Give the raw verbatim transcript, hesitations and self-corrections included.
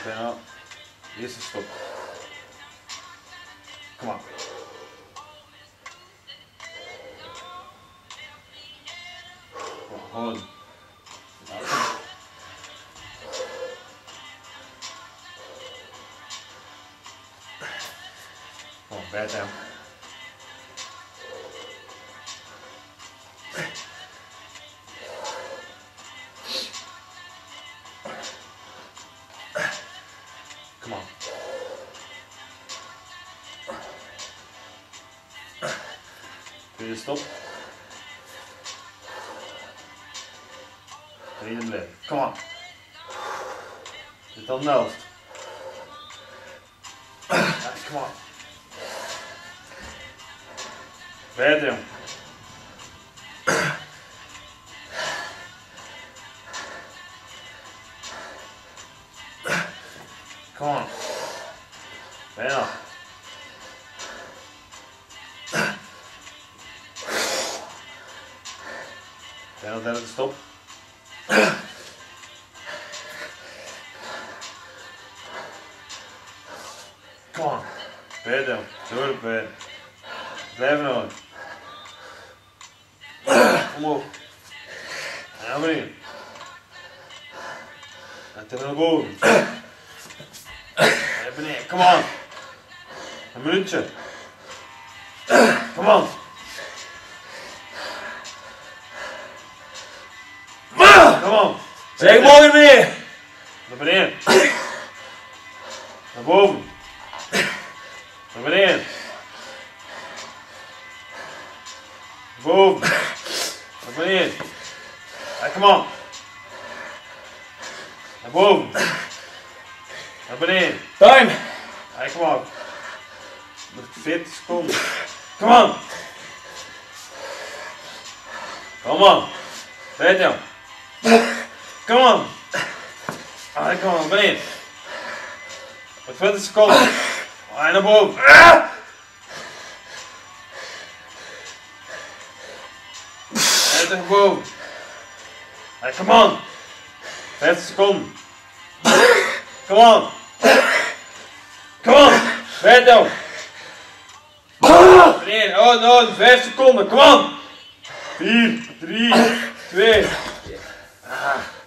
Bijna. Eerste stop. Kom aan. Gewoon. Gewoon, bijt hem. Come on. Tweede stop. Tweede blijven. Come on. Dit dan de helft. Come on. Bijt hem. Come on. Bijna. Bijna derde stop. Come on. Bijt hem. Door de pijn. Blijf nou. Omhoog. En naar beneden. En terug naar boven. En beneden. Come on. Een minuutje. Come on. Come on. Zeg mooi meer. Naar beneden. Naar boven. Naar beneden. Boven. Naar beneden. Hey, come on. Naar boven. Naar beneden. Time. Hey, come on. Nog veertig seconden. Come on. Come on. Bijt hem. Come on. Hey, come on. Beneden. Nog veertig seconden. Hey, naar boven. Hey, terug boven. Hey, come on. vijftig seconden. Come on. Come on. Bijt hem. Beneden. Oh no, vijf seconden. Come on. vier, drie, twee. Ah.